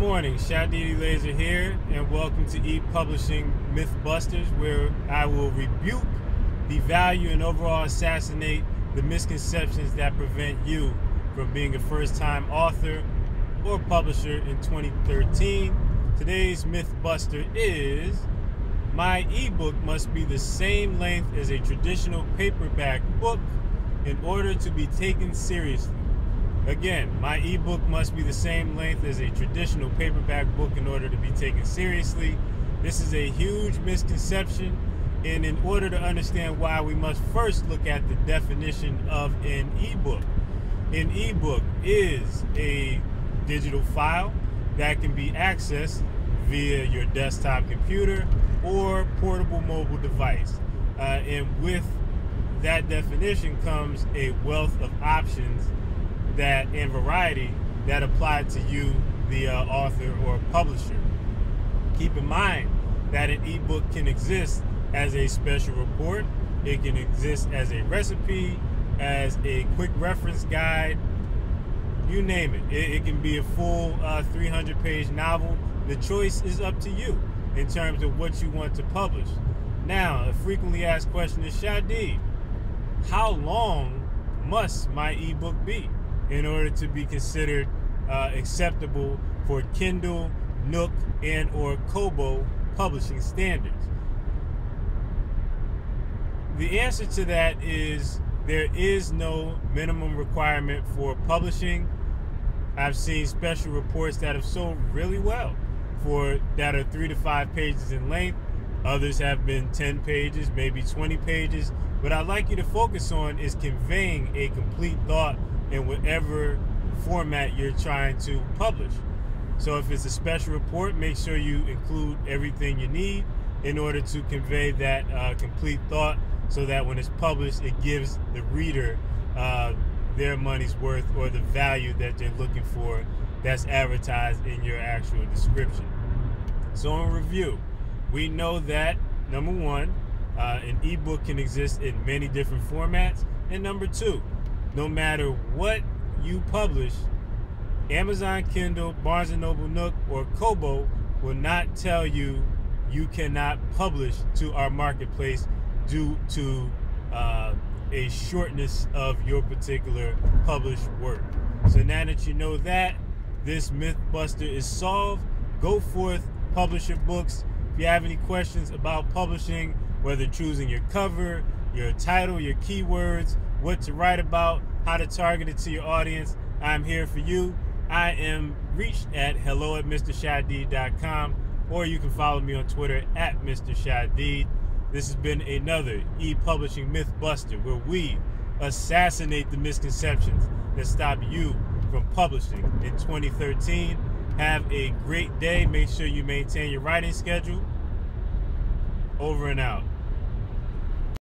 morning, Shadidi Laser here, and welcome to ePublishing Mythbusters, where I will rebuke, devalue, and overall assassinate the misconceptions that prevent you from being a first-time author or publisher in 2013. Today's Mythbuster is: my ebook must be the same length as a traditional paperback book in order to be taken seriously. Again, my ebook must be the same length as a traditional paperback book in order to be taken seriously. This is a huge misconception, and in order to understand why, we must first look at the definition of an ebook. An ebook is a digital file that can be accessed via your desktop computer or portable mobile device. And with that definition comes a wealth of options and variety that apply to you, the author or publisher. Keep in mind that an ebook can exist as a special report, it can exist as a recipe, as a quick reference guide, you name it. It can be a full 300-page novel. The choice is up to you in terms of what you want to publish. Now, a frequently asked question is, Shadi, how long must my ebook be in order to be considered acceptable for Kindle, Nook, and or Kobo publishing standards? The answer to that is there is no minimum requirement for publishing. I've seen special reports that have sold really well that are 3 to 5 pages in length. Others have been 10 pages, maybe 20 pages. What I'd like you to focus on is conveying a complete thought in whatever format you're trying to publish. So if it's a special report, make sure you include everything you need in order to convey that complete thought, so that when it's published, it gives the reader their money's worth, or the value that they're looking for that's advertised in your actual description. So in review, we know that, number one, an ebook can exist in many different formats, and number two, no matter what you publish, Amazon Kindle, Barnes & Noble Nook, or Kobo will not tell you you cannot publish to our marketplace due to a shortness of your particular published work. So now that you know that, this Mythbuster is solved. Go forth, publish your books. If you have any questions about publishing, whether choosing your cover, your title, your keywords, what to write about, how to target it to your audience, I'm here for you. I am reached at hello@mrshadid.com, or you can follow me on Twitter at Mr. Shadid. This has been another ePublishing Mythbuster, where we assassinate the misconceptions that stop you from publishing in 2013. Have a great day. Make sure you maintain your writing schedule. Over and out.